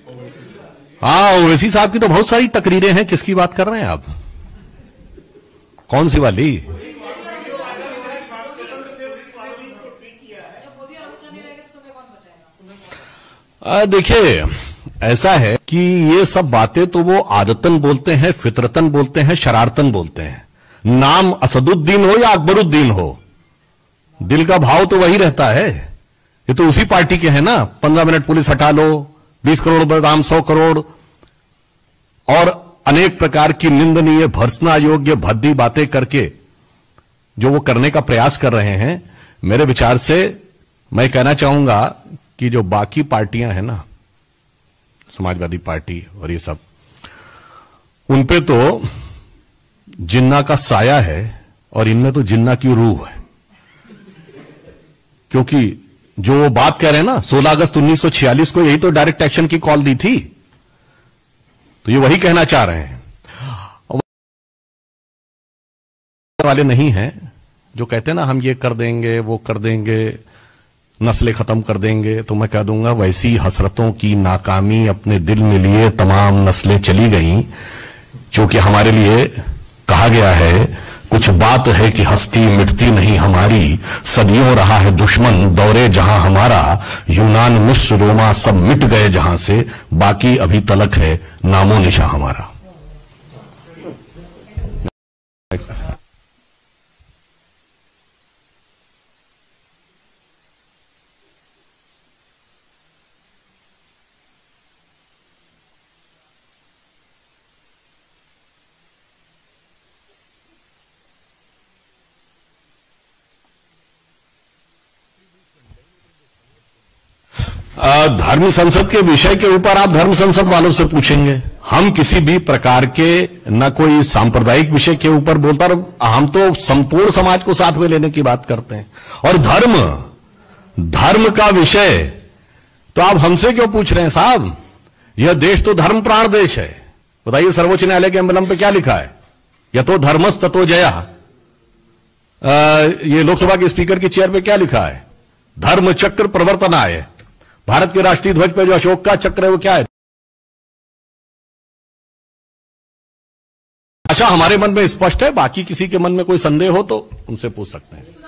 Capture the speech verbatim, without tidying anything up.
हाँ, ओवैसी साहब की तो बहुत सारी तकरीरें हैं। किसकी बात कर रहे हैं आप? कौन सी वाली? देखिए, ऐसा है कि ये सब बातें तो वो आदतन बोलते हैं, फितरतन बोलते हैं, शरारतन बोलते हैं। नाम असदुद्दीन हो या अकबरुद्दीन हो, दिल का भाव तो वही रहता है। ये तो उसी पार्टी के हैं ना। पंद्रह मिनट पुलिस हटा लो, बीस करोड़ बदाम, सौ करोड़ और अनेक प्रकार की निंदनीय, भर्त्सना योग्य, भद्दी बातें करके जो वो करने का प्रयास कर रहे हैं, मेरे विचार से मैं कहना चाहूंगा कि जो बाकी पार्टियां हैं ना, समाजवादी पार्टी और ये सब, उनपे तो जिन्ना का साया है और इनमें तो जिन्ना की रूह है। क्योंकि जो वो बात कह रहे हैं ना, सोलह अगस्त उन्नीस सौ छियालीस को यही तो डायरेक्ट एक्शन की कॉल दी थी। तो ये वही कहना चाह रहे हैं। वाले नहीं हैं जो कहते हैं ना, हम ये कर देंगे, वो कर देंगे, नस्लें खत्म कर देंगे। तो मैं कह दूंगा, वैसी हसरतों की नाकामी अपने दिल में लिए तमाम नस्लें चली गईं। क्योंकि हमारे लिए कहा गया है, कुछ बात है कि हस्ती मिटती नहीं हमारी, सदियों रहा है दुश्मन दौरे जहां हमारा, यूनान मिस्र रोमा सब मिट गए जहां से, बाकी अभी तलक है नामो निशा हमारा। धर्म संसद के विषय के ऊपर आप धर्म संसद वालों से पूछेंगे। हम किसी भी प्रकार के न कोई सांप्रदायिक विषय के ऊपर बोलता, हम तो संपूर्ण समाज को साथ में लेने की बात करते हैं। और धर्म धर्म का विषय तो आप हमसे क्यों पूछ रहे हैं साहब? यह देश तो धर्म प्राण देश है। बताइए, सर्वोच्च न्यायालय के एम्बलम पे क्या लिखा है? यतो धर्मस ततो जया। ये लोकसभा के स्पीकर की चेयर पे क्या लिखा है? धर्म चक्र प्रवर्तनाय। भारत के राष्ट्रीय ध्वज पे जो अशोक का चक्र है वो क्या है? आशा हमारे मन में स्पष्ट है। बाकी किसी के मन में कोई संदेह हो तो उनसे पूछ सकते हैं।